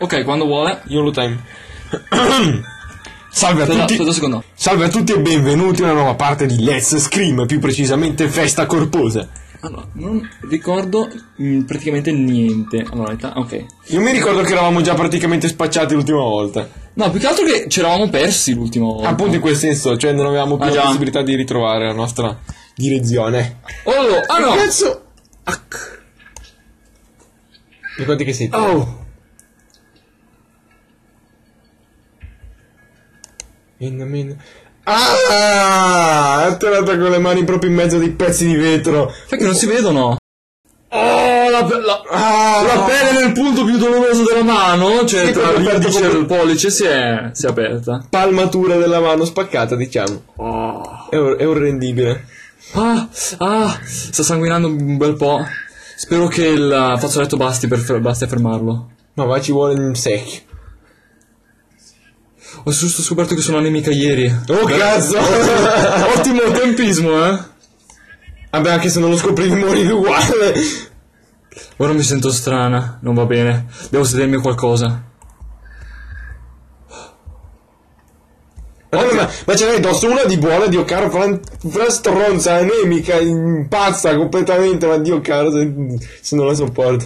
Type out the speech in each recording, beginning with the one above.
Ok, quando vuole. Io lo time. Salve a Aspetta tutti. un secondo. Salve a tutti e benvenuti a una nuova parte di Let's Scream, più precisamente Festa Corposa. Allora, non ricordo praticamente niente. Allora, ok. Io mi ricordo che eravamo già praticamente spacciati l'ultima volta. No, più che altro che ci eravamo persi l'ultima volta. Appunto in quel senso, cioè non avevamo più la già. possibilità di ritrovare la nostra direzione. Oh, ah no! Cazzo! Ricordi che sei tu? Oh! Ah! È atterrata con le mani proprio in mezzo a dei pezzi di vetro. Sai che non si vedono? Oh, la pelle nel punto più doloroso della mano, cioè Sì, tra proprio l'indice aperto e il pollice si è aperta. Palmatura della mano spaccata, diciamo. Oh. È orrendibile. Sta sanguinando un bel po'. Spero che il fazzoletto basti a fermarlo. Ma va, ci vuole un secchio. Ho giusto scoperto che sono anemica ieri. Oh cazzo! Ottimo tempismo, eh. Vabbè, anche se non lo scoprivi morivi uguale. Ora mi sento strana, non va bene. Devo sedermi a qualcosa. Ma ce n'hai addosso una di buona, Dio caro, Fran stronza, anemica, impazza completamente, ma Dio caro, se non la sopporto.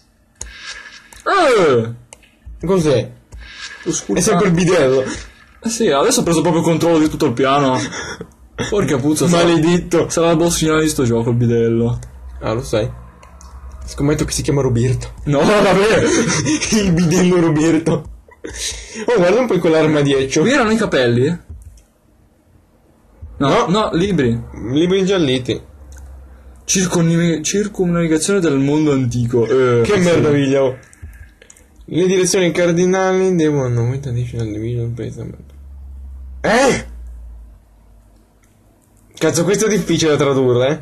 Cos'è? È sempre il bidello. Sì, adesso ho preso proprio controllo di tutto il piano. Porca puzza, Maledetto. sarà il boss finale di sto gioco, il bidello. Ah, lo sai. Scommetto che si chiama Roberto. No, vabbè. Il bidello Roberto. Oh, guarda un po' quell'armadietto. Qui erano i capelli? No, libri. Libri ingialliti. Circumnavigazione del mondo antico. Che meraviglia, oh. Le direzioni cardinali devono aumentare additional division based on... Cazzo, questo è difficile da tradurre,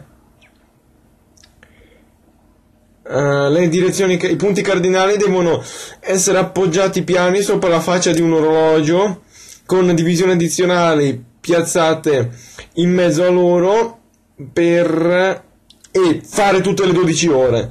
le direzioni, i punti cardinali devono essere appoggiati piani sopra la faccia di un orologio con divisioni addizionali piazzate in mezzo a loro e fare tutte le 12 ore,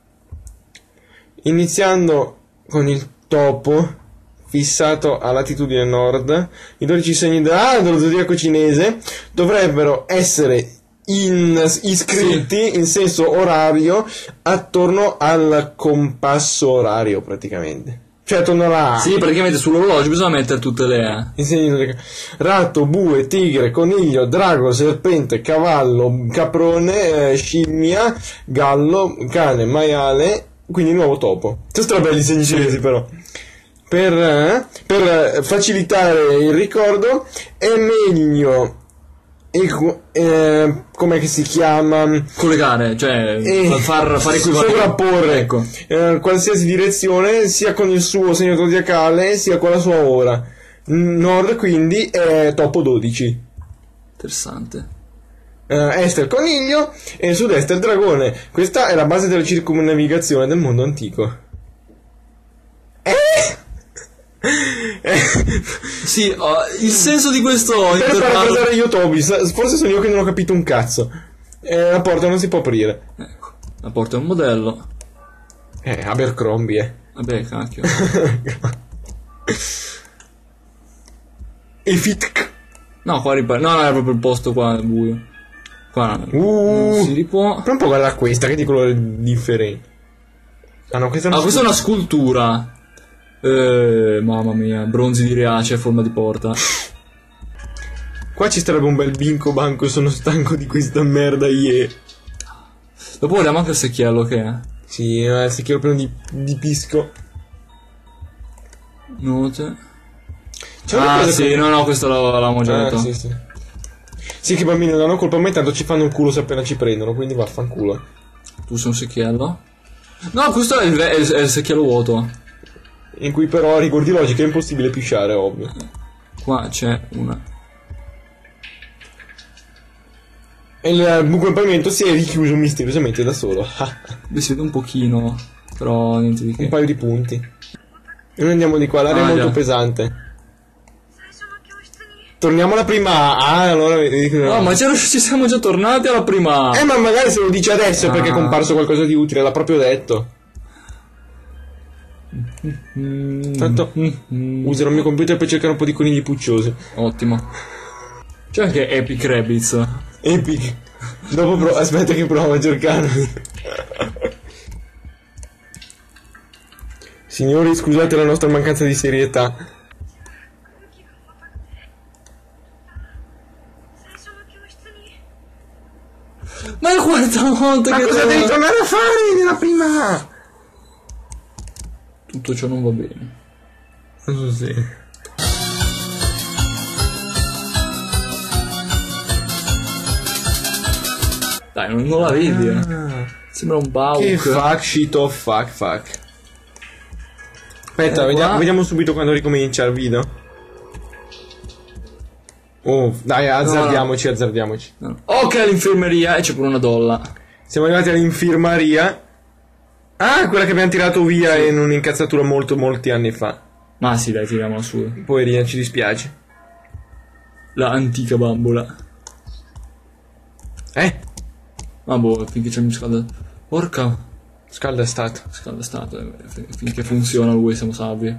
iniziando con il topo fissato a latitudine nord. I 12 segni dello zodiaco cinese dovrebbero essere iscritti in senso orario attorno al compasso orario, praticamente, cioè attorno alla... Sì, praticamente sull'orologio bisogna mettere tutte le... i segni zodiacali: ratto, bue, tigre, coniglio, drago, serpente, cavallo, caprone, scimmia, gallo, cane, maiale, quindi nuovo topo. Sono strabelli i segni cinesi, però. Per facilitare il ricordo è meglio com'è che si chiama? Collegare, cioè far equivalere. Sovrapporre, ecco. Qualsiasi direzione, sia con il suo segno zodiacale sia con la sua ora. Nord quindi è topo 12. Interessante. Est è il coniglio e sud-est è il dragone. Questa è la base della circumnavigazione del mondo antico. Sì, il senso di questo Per intervallo... parafrasare io Toby, forse sono io che non ho capito un cazzo. La porta non si può aprire. Ecco, la porta è un modello. Abercrombie. Vabbè, cacchio. E Fitk. No, qua ripare. No, era proprio il posto qua, è buio. Qua non si ripuò. Però un po' guarda questa, che è di colore differente. Ah no, questa è una questa è una scultura. Mamma mia, bronzi di Riace a forma di porta. Qua ci starebbe un bel binco banco, sono stanco di questa merda, Dopo guardiamo anche il secchiello che è. Sì, il secchiello pieno di pisco. Note. Sì, no, questo l'avevamo già detto. Sì. Sì, che bambini non hanno colpa a me, tanto ci fanno il culo se appena ci prendono, quindi vaffanculo. Tu sei un secchiello? No, questo è il secchiello vuoto. In cui però a rigor di logica è impossibile pisciare, ovvio. Qua c'è una... E il buco del pavimento si è richiuso misteriosamente da solo. Mi si vede un pochino, però niente di che. Un paio di punti. E noi andiamo di qua, l'aria è molto pesante. Torniamo alla prima A. Allora no, ma ci siamo già tornati alla prima A. Ma magari se lo dice adesso è perché è comparso qualcosa di utile, l'ha proprio detto. Tanto userò il mio computer per cercare un po' di conigli pucciosi. Ottimo. C'è anche Epic Rabbids. Epic. Dopo aspetta che provo a cercarmi. Signori, scusate la nostra mancanza di serietà. Ma è la quarta volta Ma che cosa devi tornare a fare nella prima? tutto ciò non va bene. Non so se... Dai, non la vedi, Sembra un Bauk. Che fuck, shit of fuck. Aspetta, qua. vediamo subito quando ricomincia il video. Oh, dai, azzardiamoci. No. Ok, all'infermeria e c'è pure una dolla. Siamo arrivati all'infermaria. Ah, quella che abbiamo tirato via in un'incazzatura molti anni fa. Ma sì, dai, tiriamola su. Poverina, ci dispiace. La antica bambola. Ma boh, finché c'è il scalda. Porca. Scalda stato. Scalda stato. Finché funziona lui siamo salvi.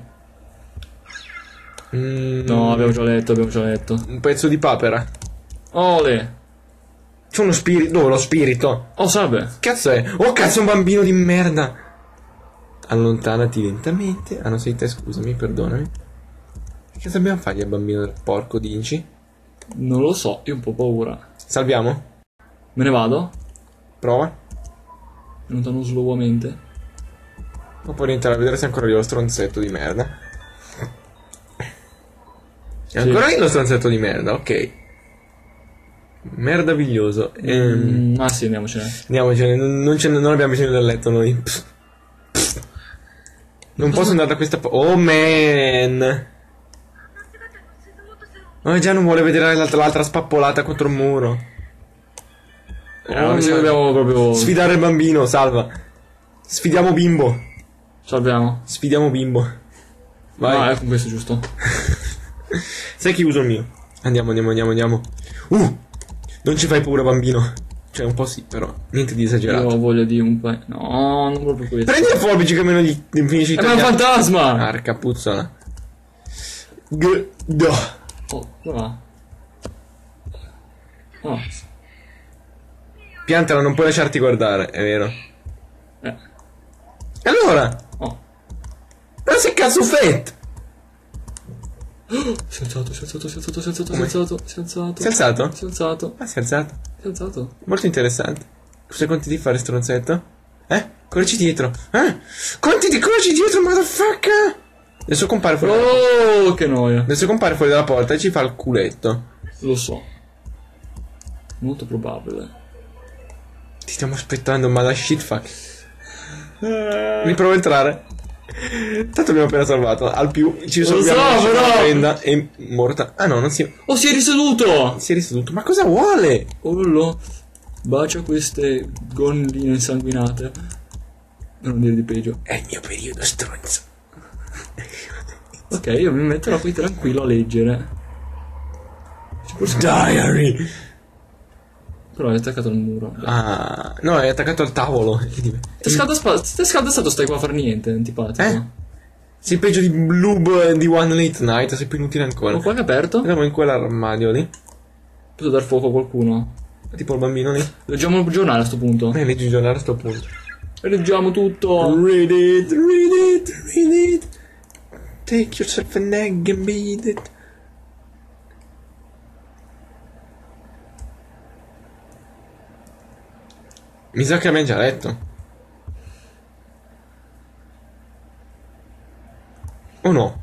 No, abbiamo già letto. Un pezzo di papera. Ole. C'è uno spirito. Dove lo spirito? Oh, salve. Cazzo è? Oh cazzo, è un bambino di merda. Allontanati lentamente. Ah no, sei te, scusami, perdonami. Che cosa dobbiamo fargli al bambino del porco Dinci? Non lo so, io ho un po' paura. Salviamo? Me ne vado? Prova. Allontano slowamente. Ma puoi rientrare a vedere se ancora lì lo stronzetto di merda. È ancora lì lo stronzetto di merda, ok. Merdaviglioso. Ah sì, andiamocene. Andiamocene, non abbiamo bisogno del letto noi. Non posso andare da questa oh man. Oh, già non vuole vedere l'altra spappolata contro il muro. Dobbiamo proprio... Sfidare il bambino, salva. Sfidiamo bimbo. Salviamo. Sfidiamo bimbo. Vai. Ah, ecco, questo è giusto. Sai chi uso il mio? Andiamo. Non ci fai paura, bambino. Cioè, un po' sì, però. Niente di esagerato. Io ho voglia di un paio... No, non proprio questo. Prendi le forbici che almeno gli finisci di Ma è un fantasma! Arca puzzola. Oh, dove va? Oh. Piantala, non puoi lasciarti guardare, è vero. E allora? Oh. Ma sei cazzo fett! Si è alzato. Si è alzato? Ah, si è alzato. Molto interessante. Cosa conti di fare, stronzetto? Corrici dietro. Conti di corrici dietro, motherfucker! Adesso compare fuori. Oh, che noia. Adesso compare fuori dalla porta e ci fa il culetto. Lo so. Molto probabile. Ti stiamo aspettando, ma la shitfuck. Riprovo a entrare. Tanto abbiamo appena salvato. Al più ci risolviamo la prenda. È morta. Ah no, non si... Oh, si è riseduto! Si è riseduto. Ma cosa vuole? Urlo. Bacia queste gonne insanguinate. Non dire di peggio. È il mio periodo, stronzo. Ok, io mi metterò qui tranquillo a leggere. Diary. Però è attaccato al muro. Ah, no, è attaccato al tavolo. Ti è scaldato, stai qua a far niente, antipatico. Sei peggio di Blue di One Late Night, sei più inutile ancora. Ho qua che è aperto? Andiamo in quell'armadio lì. Posso dar fuoco a qualcuno? Tipo il bambino lì. Leggiamo il giornale a sto punto. Leggi il giornale a sto punto. Leggiamo tutto. Read it. Take yourself an egg and beat it. Mi sa che abbiamo già letto. O no?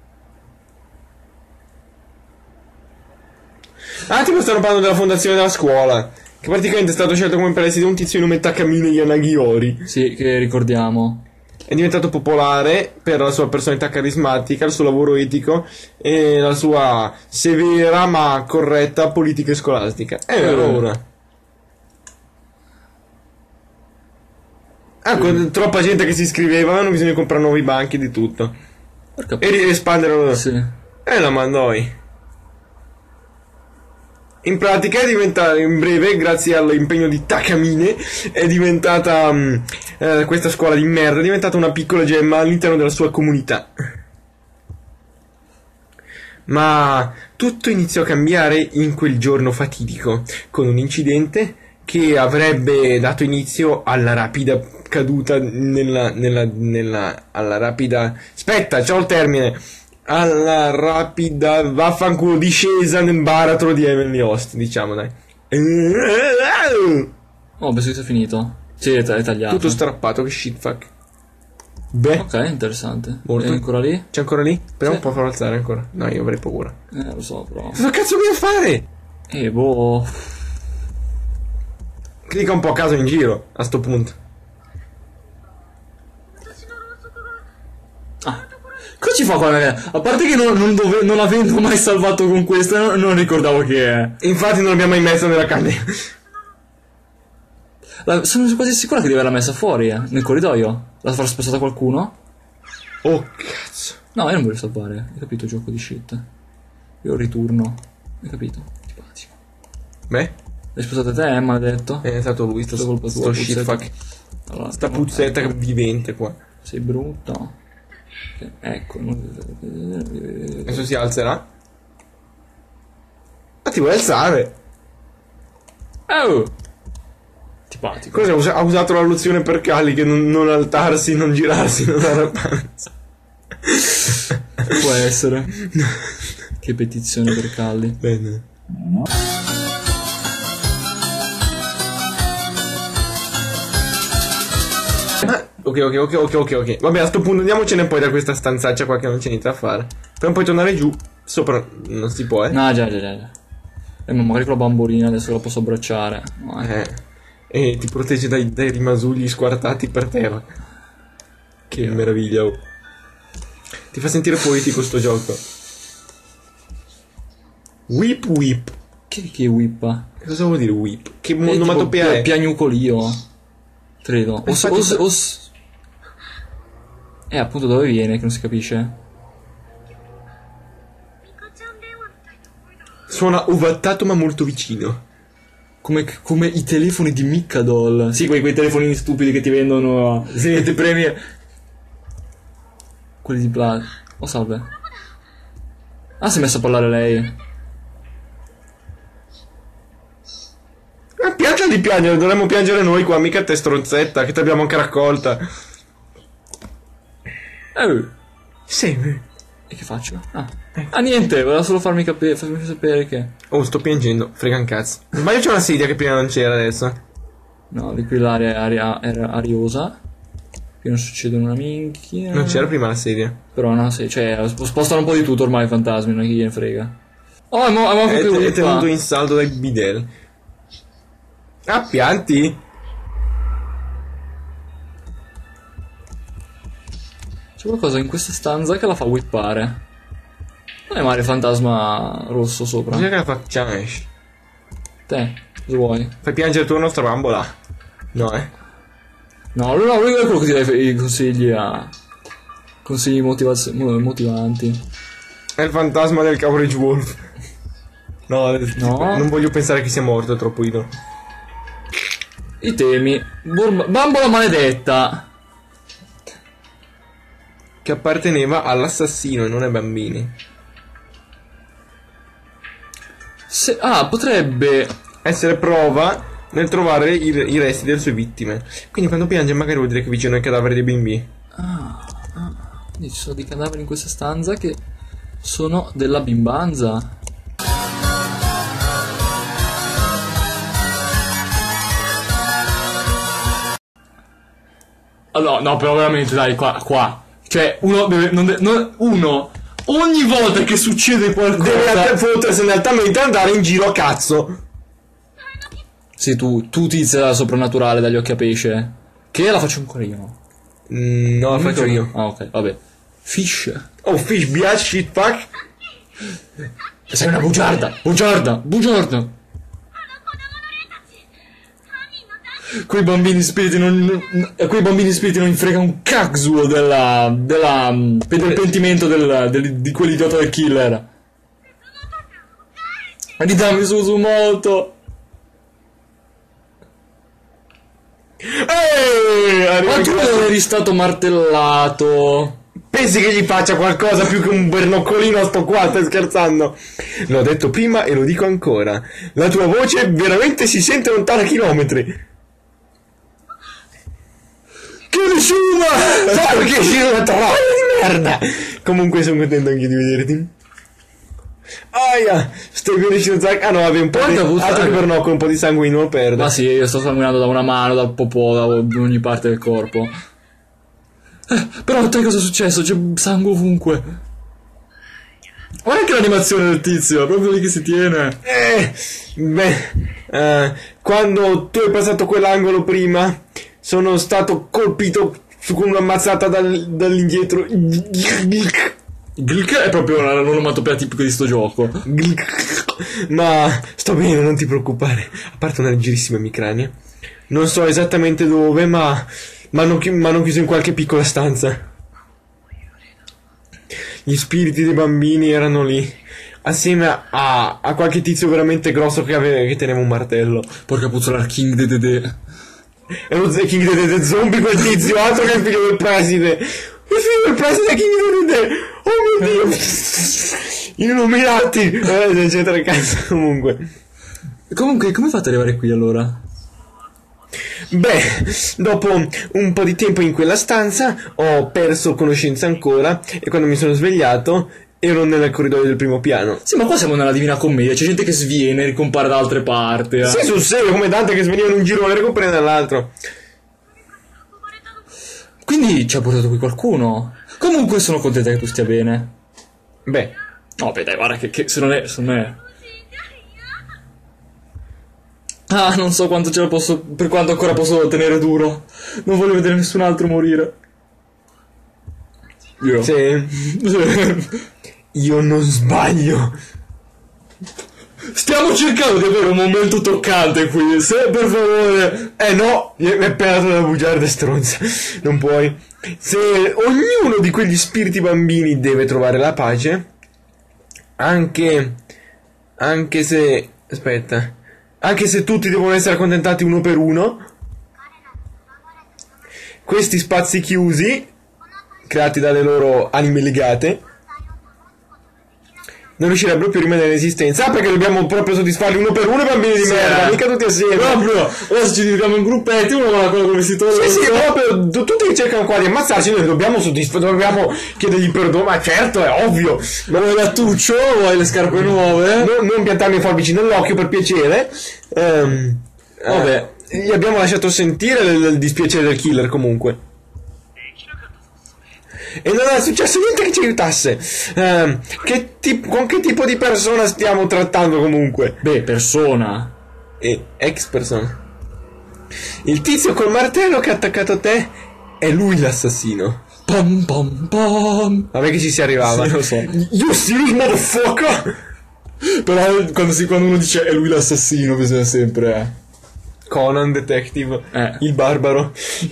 Ah, tipo stanno parlando della fondazione della scuola. Che praticamente è stato scelto come preside un tizio di nome Takamine Yanaghiori. Sì, che ricordiamo. È diventato popolare per la sua personalità carismatica, il suo lavoro etico e la sua severa ma corretta politica scolastica. È vero ora. Con troppa gente che si iscriveva, non bisogna comprare nuovi banchi di tutto. Porca E espandere. Sì. La mandoi. In pratica è diventata, in breve, grazie all'impegno di Takamine, è diventata, questa scuola di merda, è diventata una piccola gemma all'interno della sua comunità. Ma tutto iniziò a cambiare in quel giorno fatidico, con un incidente che avrebbe dato inizio alla rapida caduta alla rapida... Aspetta, c'ho il termine! Alla rapida vaffanculo discesa nel baratro di Heavenly Host, diciamo, dai. Oh, penso che sia finito. Sì, è tagliato. Tutto strappato, che shitfuck. Beh, Ok, interessante. Molto. È ancora lì? c'è ancora lì? Speriamo Sì. un po' farlo alzare ancora. No, io avrei paura. Lo so, però. Cosa cazzo devo fare? Boh. Clicca un po' a caso in giro, a sto punto. Cosa ci fa qua? A parte che non avendo mai salvato con questa, non ricordavo che... Infatti non l'abbiamo mai messa nella candela. Sono quasi sicuro che deve averla messa fuori, nel corridoio. La farà spostata qualcuno? Oh, cazzo. No, io non voglio salvare. Hai capito, gioco di shit. Io riturno. Hai capito? Simpatico. Beh, L'hai spostato te, maledetto? è stato lui, Tutta colpa sto tua, shitfuck. Allora, Sta puzzetta vivente qua. sei brutto. Ecco. Adesso si alzerà. Ma ti vuoi alzare? Oh! Simpatico. Cosa ha usato la lozione per Cali che non altarsi, non girarsi, non arrabbiarsi. Può essere. Che petizione per Calli. Bene. Ok. Vabbè, a sto punto andiamocene poi da questa stanzaccia qua che non c'è niente da fare. Per poi tornare giù. Sopra non si può, No, già. Ma magari con la bambolina adesso la posso abbracciare. No, E ti protegge dai rimasugli squartati per terra. Che meraviglia, oh. Ti fa sentire poetico sto gioco. Whip whip. Che whippa? Cosa vuol dire whip? Che Tipo onomatopea è? piagnucolio. Credo. Appunto dove viene che non si capisce. Suona ovattato ma molto vicino. Come i telefoni di Micadol. Sì, quei telefonini stupidi che ti vendono. Sì, che ti premi. Quelli di Pla. Oh, salve. Ah, si è messa a parlare lei. Piange di piangere, dovremmo piangere noi qua, mica te stronzetta, che ti abbiamo anche raccolta. Sì. E che faccio? Niente, voleva solo farmi sapere che... Oh, sto piangendo, frega un cazzo. Sbaglio c'è una sedia che prima non c'era adesso. No, di qui l'aria era ariosa. Qui non succede una minchia. Non c'era prima la sedia. Però no, sì, cioè, spostano un po' di tutto ormai i fantasmi, non è che gliene frega. Oh, è È tenuto in saldo dai bidelli. Ah, pianti? C'è qualcosa in questa stanza che la fa whippare. Non è male fantasma rosso sopra. Bisogna che la facciamo. Te, cosa vuoi? Fai piangere tu la nostra bambola. No, No, lui è quello che ti dà i consigli consigli motivanti. È il fantasma del Coverage Wolf. No, non voglio pensare che sia morto, è troppo idolo. I temi. Bambola maledetta. Che apparteneva all'assassino e non ai bambini. Potrebbe essere prova nel trovare i resti delle sue vittime. Quindi quando piange magari vuol dire che vicino ai cadaveri dei bimbi. Quindi ci sono dei cadaveri in questa stanza che sono della bimbanza. No, però veramente dai, qua. Cioè, uno ogni volta che succede qualcosa deve fottersi altamente andare in giro a cazzo. Sì, tu utilizzi la soprannaturale dagli occhi a pesce. Che la faccio ancora io? No, la faccio io. Ok, vabbè. Fish. Oh, fish, biatch, shit, fuck. Sei una bugiarda. Quei bambini spiriti non frega un cazzo del pentimento di quell'idiota del killer. di dammi su molto. Ma tu non eri stato martellato. Pensi che gli faccia qualcosa più che un bernoccolino a sto qua? Stai scherzando? L'ho detto prima e lo dico ancora. La tua voce veramente si sente lontana chilometri. Che nessuno! Sai che si trovare di merda! Comunque sono contento anche di vederti. Aia! Stai più riuscendo a... Ah no, avevi un po' di... Altro che bernoccolo, un po' di sangue non lo perde. Ma sì, io sto sanguinando da una mano, dal popò, da ogni parte del corpo. Però a te cosa è successo? C'è sangue ovunque. Guarda anche l'animazione del tizio, è proprio lì che si tiene. Quando tu hai passato quell'angolo prima, sono stato colpito con una mazzata dall'indietro. Glk è proprio l'onomatopea tipico di sto gioco. Ma sto bene, non ti preoccupare. A parte una leggerissima emicrania. Non so esattamente dove, ma m'hanno chiuso in qualche piccola stanza. Gli spiriti dei bambini erano lì, assieme a qualche tizio veramente grosso che teneva un martello. Porca puzzola, King Dedede. È lo King Dedede zombie quel tizio, altro che il figlio del preside. Il figlio del preside King Dedede. Oh mio Dio. Illuminati. Eccetera, cazzo, comunque. Comunque, come fate ad arrivare qui allora? Beh, dopo un po' di tempo in quella stanza ho perso conoscenza ancora e quando mi sono svegliato ero nel corridoio del primo piano. Sì, ma qua siamo nella Divina Commedia, c'è gente che sviene e ricompare da altre parti. Sì, sul serio, come Dante che sveniva in un giro e ricompare dall'altro. Quindi ci ha portato qui qualcuno. Comunque sono contenta che tu stia bene. Beh. No, beh dai, guarda che se non è... Ah, non so quanto ce la posso... Per quanto ancora posso tenere duro. Non voglio vedere nessun altro morire. Io? Sì. Io non sbaglio. Stiamo cercando di avere un momento toccante qui. Se per favore... No, mi è appena da bugiarda stronza. Non puoi. Se ognuno di quegli spiriti bambini deve trovare la pace, anche se... Aspetta... Anche se tutti devono essere accontentati uno per uno, questi spazi chiusi, creati dalle loro anime legate, non riuscirebbero più a rimanere in esistenza. Ah, perché dobbiamo proprio soddisfarli uno per uno, bambini di merda, mica tutti assieme. Proprio, adesso ci dividiamo in gruppetti, uno va con il vestitore. Sì, proprio, tutti che cercano qua di ammazzarci, noi dobbiamo dobbiamo chiedergli perdono, ma certo, è ovvio. Ma vuoi Gattuccio? Vuoi le scarpe nuove? Non piantarmi i forbici nell'occhio, per piacere. Vabbè, gli abbiamo lasciato sentire il dispiacere del killer, comunque. E non è successo niente che ci aiutasse. Con che tipo di persona stiamo trattando comunque? Beh, persona. Ex persona. Il tizio col martello che ha attaccato a te è lui l'assassino. Pam pam pam. Vabbè che ci si arrivava. Sì, lo so. You serious motherfucker? Però quando uno dice è lui l'assassino bisogna sempre... Conan Detective, il barbaro.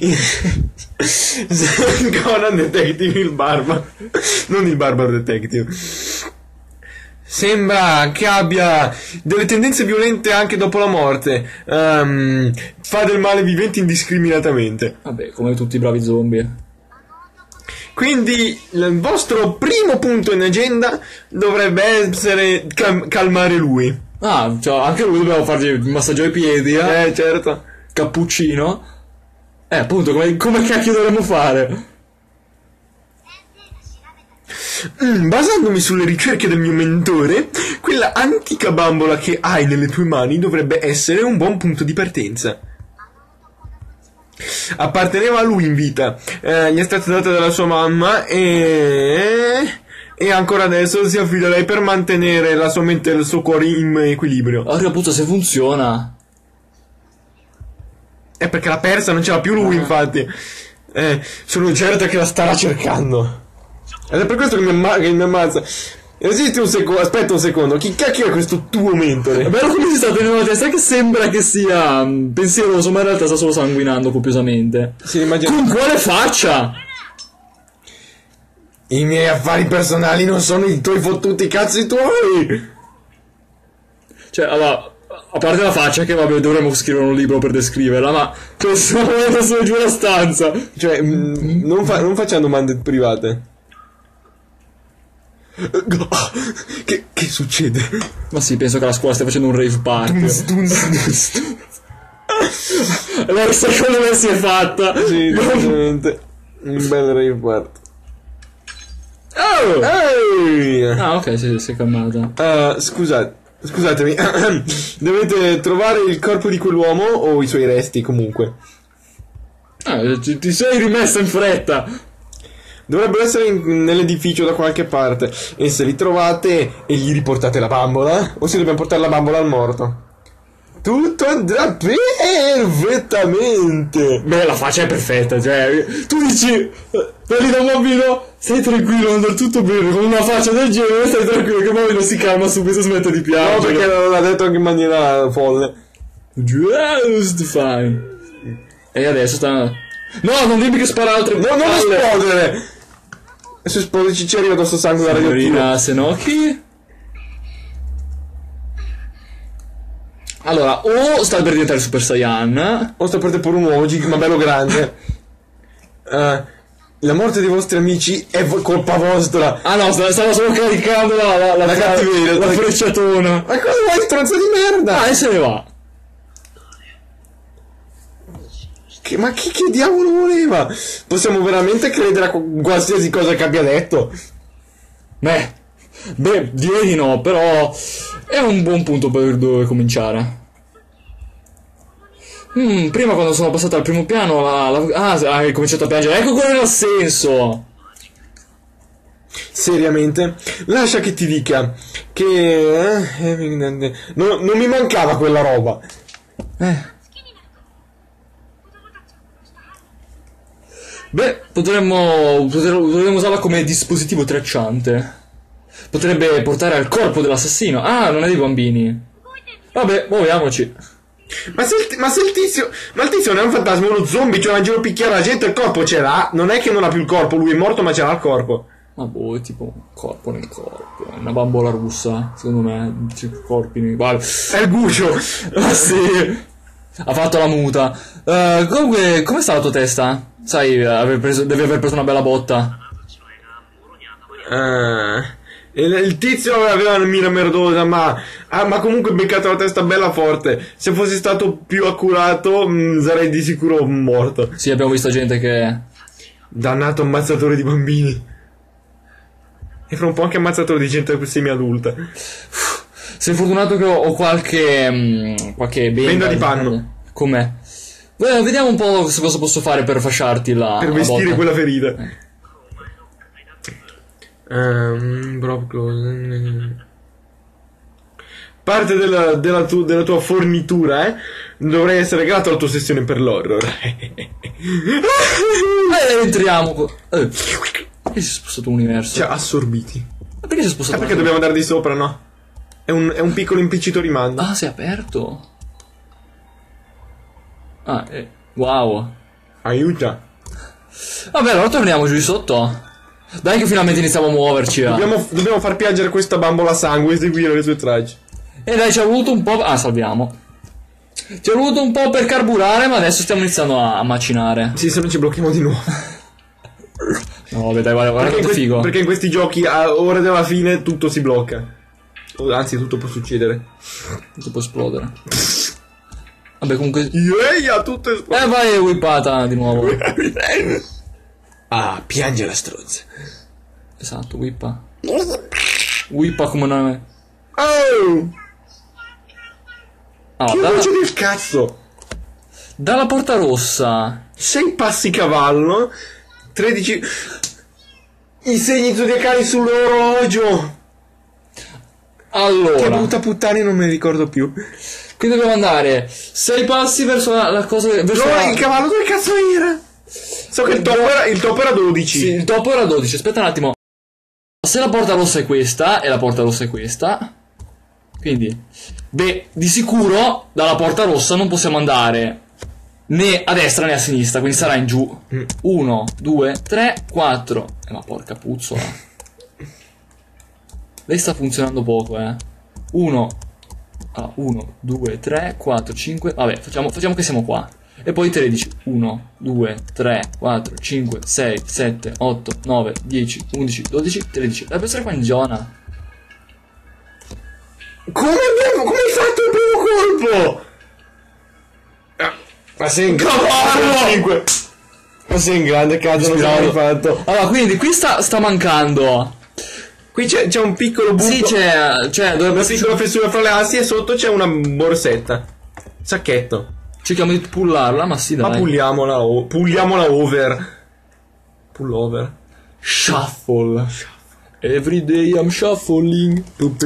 Conan Detective, il barbaro. Non il barbaro detective. Sembra che abbia delle tendenze violente anche dopo la morte. Fa del male viventi indiscriminatamente. Vabbè, come tutti i bravi zombie. Quindi il vostro primo punto in agenda dovrebbe essere calmare lui. Ah, cioè anche lui dobbiamo fargli il massaggio ai piedi, certo. Cappuccino. Appunto, come cacchio dovremmo fare? Basandomi sulle ricerche del mio mentore, quella antica bambola che hai nelle tue mani dovrebbe essere un buon punto di partenza. Apparteneva a lui in vita, gli è stata data dalla sua mamma e ancora adesso si affida a lei per mantenere la sua mente e il suo cuore in equilibrio. Porca puttana, se funziona. È perché l'ha persa, non ce l'ha più lui, infatti. Sono certo che la starà cercando. Ed è per questo che mi ammazza. Esisti un secondo, aspetta un secondo, chi cacchio è questo tuo mentore? È bello come si sta tenendo la testa, che sembra che sia pensieroso, ma in realtà sta solo sanguinando copiosamente. Sì, immagino. Con quale faccia? I miei affari personali non sono i tuoi fottuti cazzi tuoi. Cioè, allora, a parte la faccia che vabbè dovremmo scrivere un libro per descriverla, ma questo momento sono giù la stanza. Cioè, non facciamo domande private. Che succede? Ma sì, penso che la scuola stia facendo un rave party. Allora, secondo me si è fatta. Sì, decisamente. Un bel rave party. Oh! Ehi! Ah, ok, si è calmata. Scusatemi, dovete trovare il corpo di quell'uomo o i suoi resti comunque. Ti sei rimessa in fretta. Dovrebbero essere nell'edificio da qualche parte. E se li trovate e gli riportate la bambola, o se dobbiamo portare la bambola al morto. Tutto andrà perfettamente. Beh, la faccia è perfetta, cioè, tu dici, parli da un bambino, stai tranquillo, andrà tutto bene, con una faccia del genere, stai tranquillo, che il bambino si calma subito, smette di piangere. No, perché non l'ha detto anche in maniera folle. Just fine. E adesso sta... No, non dimmi che spara altre No, non esplodere! Se esplode ci arriva addosso sangue da radioattivo. Signorina Senocchi. Allora, o sta per diventare Super Saiyan, O sta per te pure un uomo, ma bello grande. La morte dei vostri amici è colpa vostra. Ah no, stava solo caricando la cattiveria, la frecciatona. Ma cosa vuoi, stronzo di merda? Ah, e se ne va. Ma che diavolo voleva? Possiamo veramente credere a qualsiasi cosa che abbia detto? Beh, direi di no, però è un buon punto per dove cominciare. Prima quando sono passato al primo piano hai cominciato a piangere. Ecco quello ha senso. Seriamente? Lascia che ti dica che non mi mancava quella roba. Beh, potremmo usarla come dispositivo tracciante. Potrebbe portare al corpo dell'assassino. Ah, non è dei bambini. Vabbè, muoviamoci. Ma il tizio non è un fantasma, è uno zombie, cioè va in giro a picchiare la gente, il corpo ce l'ha. Non è che non ha più il corpo, lui è morto ma ce l'ha il corpo. Ma boh, è tipo un corpo nel corpo. È una bambola russa, secondo me. Corpi nei... Vale. È il guscio. Ah sì. Ha fatto la muta. Comunque, come sta la tua testa? Sai, devi aver preso una bella botta. Il tizio aveva una mira merdosa, ma comunque beccato la testa bella forte. Se fossi stato più accurato, sarei di sicuro morto. Sì, abbiamo visto gente che... Dannato ammazzatore di bambini. E fra un po' anche ammazzatore di gente semi-adulta. Sei fortunato che ho qualche benda di panno. Com'è? Beh, vediamo un po' cosa posso fare per fasciarti per vestire botta. Quella ferita. Drop close. Parte della tua fornitura, dovrei essere grato alla tua sessione per l'horror. Entriamo. Perché si è spostato un universo? Cioè, assorbiti. Ma perché si è spostato? Perché dobbiamo andare di sopra, no? È un piccolo impiccito rimando. Ah, si è aperto. Wow. Aiuta. Vabbè, allora torniamo giù di sotto. Dai che finalmente iniziamo a muoverci. Dobbiamo far piangere questa bambola a sangue e eseguire le sue tragi. E dai, ci è voluto un po'... salviamo. Ci è voluto un po' per carburare, ma adesso stiamo iniziando a macinare. Sì, se non ci blocchiamo di nuovo. No, vabbè, dai, guarda quanto figo. Perché in questi giochi a ora della fine tutto si blocca. Anzi, tutto può succedere. Tutto può esplodere. Vabbè, comunque... tutto esplode. Vai, whippata di nuovo. Piange la strozza. Esatto, whippa. Whippa come una... Che voce del cazzo. Dalla porta rossa. 6 passi cavallo. 13... I segni zodiacali sull'orologio. Allora... Che brutta puttana, non me ne ricordo più. Quindi dobbiamo andare 6 passi verso la cosa... Verso il cavallo dove cazzo era? So che il topo era 12. Sì, il topo era 12. Aspetta un attimo. Se la porta rossa è questa e la porta rossa è questa, quindi, beh, di sicuro dalla porta rossa non possiamo andare né a destra né a sinistra, quindi sarà in giù. 1, 2, 3, 4. Ma porca puzzola. Lei sta funzionando poco, 1, Ah, 1, 2, 3, 4, 5. Vabbè, facciamo che siamo qua. E poi 13. 1, 2, 3, 4, 5, 6, 7, 8, 9, 10, 11, 12, 13. Deve essere qua in zona. Come hai fatto il primo colpo? Ma sei in Cavallo! Ma sei in grande cazzo, non l'hai fatto. Allora, quindi qui sta mancando. Qui c'è un piccolo buco. Sì, c'è dovrebbe Una piccola fessura fra le assi e sotto c'è una borsetta. Sacchetto. Cerchiamo di pullarla, ma sì, dai. Ma pulliamola over. Pull over. Shuffle. Every day I'm shuffling.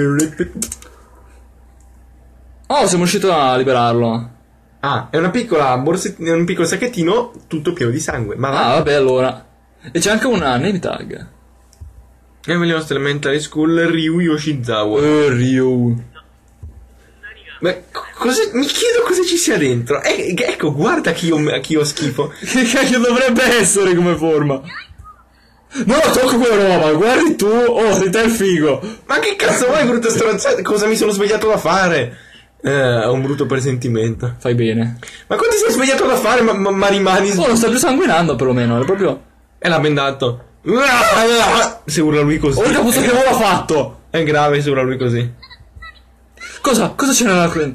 Oh, siamo riusciti a liberarlo. Ah, è una piccola borsettina, un piccolo sacchettino tutto pieno di sangue. Ma Ah, vabbè, allora. E c'è anche una name tag. Elementary Elementary School Ryu Yoshizawa. Ryu. Beh, mi chiedo cosa ci sia dentro. Ecco, guarda chi ho schifo. Che cacchio dovrebbe essere come forma? No, tocco quella roba, guardi tu. Oh, sei te il figo. Ma che cazzo vuoi, brutta stronzata? Cosa mi sono svegliato da fare? Ho un brutto presentimento. Fai bene. Ma cosa ti sei svegliato da fare? Ma rimani... Oh, non sta più sanguinando perlomeno, è proprio... E l'ha bendato. Se urla lui così. Oh, il capuzzo che aveva fatto. È grave se urla lui così. Cosa c'è nella... Guarda,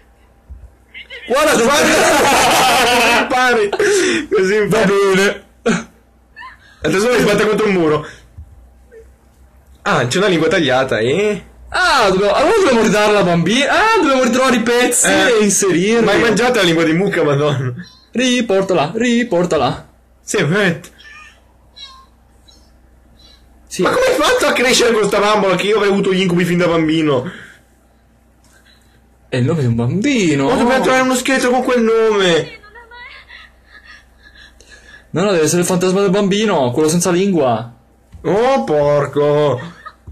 Pari. Così va bene. Adesso mi sbatte contro un muro. Ah, c'è una lingua tagliata, Ah, dobbiamo ridare la bambina. Ah, dobbiamo ritrovare i pezzi e inserirli. Ma hai mangiato la lingua di mucca, madonna. Riportala. Sì, vero. Sì. Ma come hai fatto a crescere questa bambola che io avrei avuto gli incubi fin da bambino? È il nome di un bambino. Ma dobbiamo trovare uno scheletro con quel nome. No, deve essere il fantasma del bambino, quello senza lingua. Oh, porco.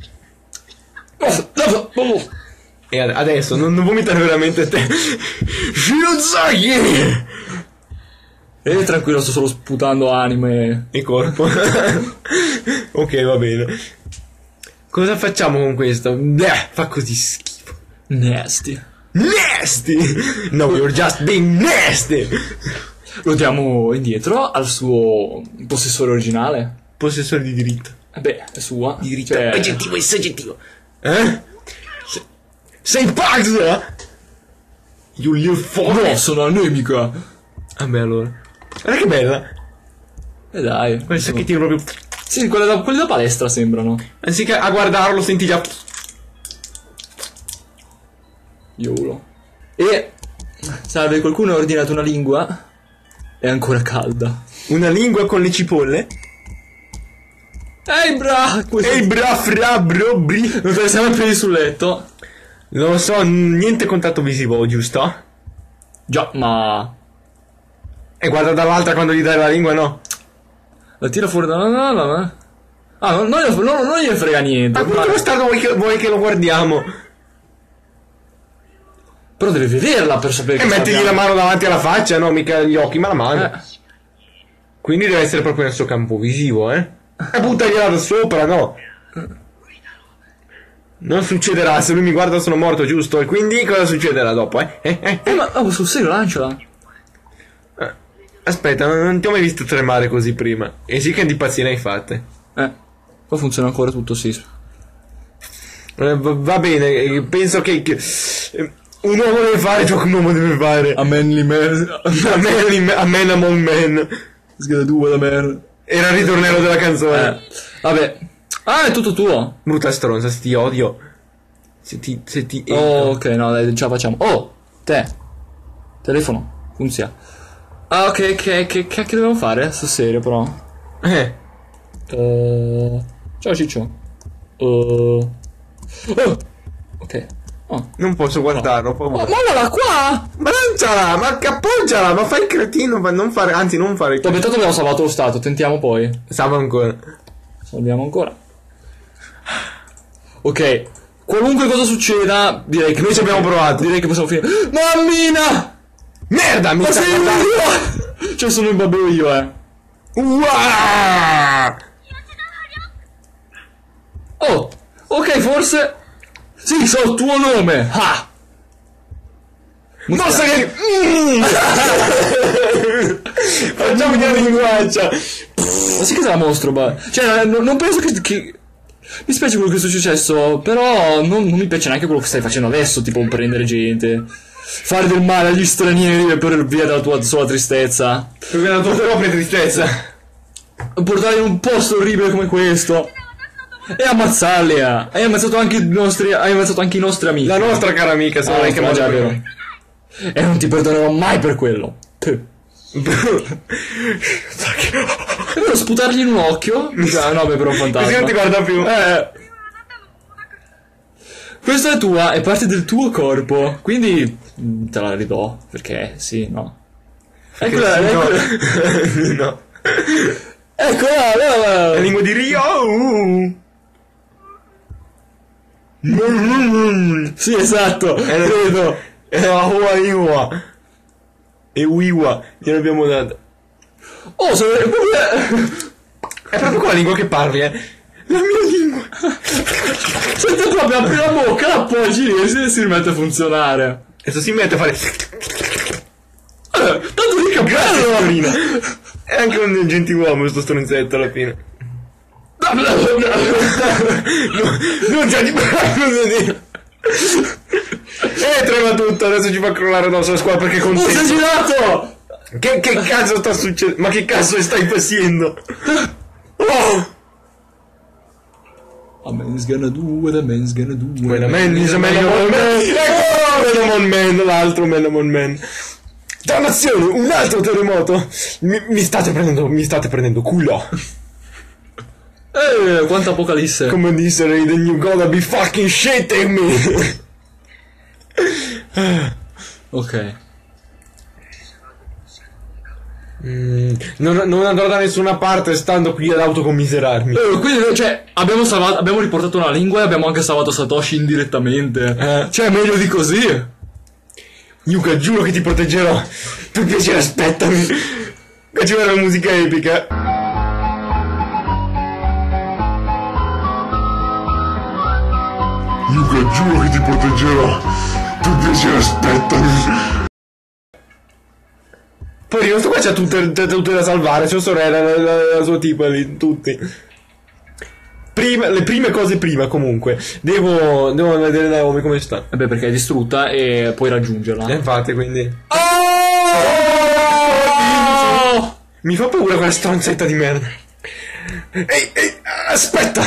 E adesso, non vomitare veramente te. Shiozaki! E tranquillo, sto solo sputando anime. E corpo. Ok, va bene. Cosa facciamo con questo? Fa così schifo. Nasty. No, you're just being nasty. Lo diamo indietro al suo possessore originale. Possessore di diritto. Beh, è sua. Di diritto. Cioè... Aggettivo e soggettivo. Sei Bugs? You little fuck. No, sono anemica. Vabbè, allora. Guarda che bella. E dai. Quel sacchettino proprio... Sì, quelli da palestra sembrano. Anziché a guardarlo senti già... Iolo. E... salve, qualcuno ha ordinato una lingua? È ancora calda. Una lingua con le cipolle? Ehi bra! Ehi bra, fra, bro, bri. Non te ne siamo piedi sul letto? Non lo so, niente contatto visivo, giusto? Già, ma... E guarda dall'altra quando gli dai la lingua, no? La tira fuori da... No. Ah, non gliene frega niente. Ma quanto bastardo vuoi che lo guardiamo? Però deve vederla per sapere E che mettigli la mano davanti alla faccia, no? Mica gli occhi, ma la mano. Quindi deve essere proprio nel suo campo visivo, E buttagliela da sopra, no? Non succederà, se lui mi guarda sono morto, giusto? E quindi cosa succederà dopo, Ma sul serio, lanciala. Aspetta, non ti ho mai visto tremare così prima. E sì che di pazzie ne hai fatte. Qua funziona ancora tutto, sì. Va bene, penso che un uomo deve fare ciò che un uomo deve fare. A manly man. A man among men. Sgada due da man. Era il ritornello della canzone. Vabbè. Ah, è tutto tuo. Brutta stronza, se ti odio. Se ti Oh, ok, no, dai, ce la facciamo. Oh, te. Telefono. Funziona. Ah, ok, che dobbiamo fare? Sul serio, però. Ciao, Ciccio. Ok. Oh. Non posso guardarlo, ho paura. Mollala qua! Lanciala, ma appoggiala, ma fai il cretino, non fare il Vabbè, tanto abbiamo salvato lo stato, tentiamo poi. Salva ancora. Salviamo ancora. Ok, qualunque cosa succeda, direi che noi ci abbiamo provato. Direi che possiamo finire. Mammina! Merda, mi sta guardando io! Cioè sono il babbo io, Uah! Oh, ok, forse... Sì, so il tuo nome! Ah! Mostra che... Facciamo vedere in guancia. Ma sì che te la mostro, cioè, non penso che... Mi spiace quello che è successo, però non mi piace neanche quello che stai facendo adesso, tipo prendere gente, fare del male agli stranieri per via della tua sola tristezza. Per via della tua propria tristezza. Portarli in un posto orribile come questo. E ammazzarli, Hai ammazzato anche i nostri amici. La nostra cara amica, se non è che già, mangia vero. E non ti perdonerò mai per quello. È vero, sputargli in un occhio? No, beh, però un fantasma. Così non ti guarda più. Questa è tua, è parte del tuo corpo. Quindi te la ridò. Perché sì, no. Eccola, No. eccola. La lingua di Rio. Sì, esatto. Credo. È la hua iwa. E wiwa. Glielo abbiamo dato. Oh, È proprio quella lingua che parli, La mia lingua. Senti, proprio apri la bocca, la appoggi lì e si rimette a funzionare. Adesso si mette a fare... Tanto mica bello! È anche un gentiluomo questo stronzetto alla fine. Non c'è di trema tutto, adesso ci fa crollare addosso la squadra perché è Oh, si è contento. girato! Che cazzo sta succedendo? Ma che cazzo stai facendo? Oh! A man's gonna do what a man's gonna do. When a man is a man, Melamon Man, l'altro Melamon Man. Dannazione, un altro terremoto. Mi state prendendo culo. Quanta apocalisse. Come disse Raiden, you gotta be fucking shitting me. Ok. Non andrò da nessuna parte stando qui ad autocommiserarmi. Quindi, cioè, abbiamo riportato una lingua e abbiamo anche salvato Satoshi indirettamente. Cioè, meglio di così. Yuka, giuro che ti proteggerò. Per piacere, aspettami. Qua ci vuole la musica epica. Yuka, giuro che ti proteggerò. Per piacere, aspettami. Poi questo qua c'ha tutte da salvare. Sua sorella, la sua tipa lì, tutti. Le prime cose prima, comunque. Devo vedere Naomi come sta. Vabbè, perché è distrutta e puoi raggiungerla. Infatti, quindi. Oh! Mi fa paura quella stronzetta di merda. Ehi, aspetta!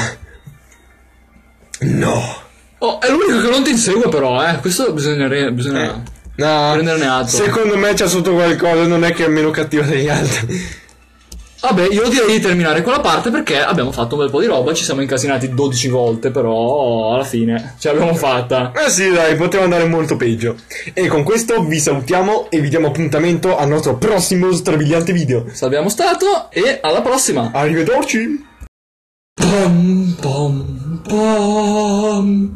No! Oh, è l'unico che non ti insegue però, Questo bisogna No, prenderne atto. secondo me c'è sotto qualcosa, non è che è meno cattiva degli altri. Vabbè, io direi di terminare quella parte perché abbiamo fatto un bel po' di roba, ci siamo incasinati 12 volte, però alla fine ce l'abbiamo fatta. Sì, dai, poteva andare molto peggio. E con questo vi salutiamo e vi diamo appuntamento al nostro prossimo strabiliante video. Salviamo stato e alla prossima. Arrivederci! Pom pom pom.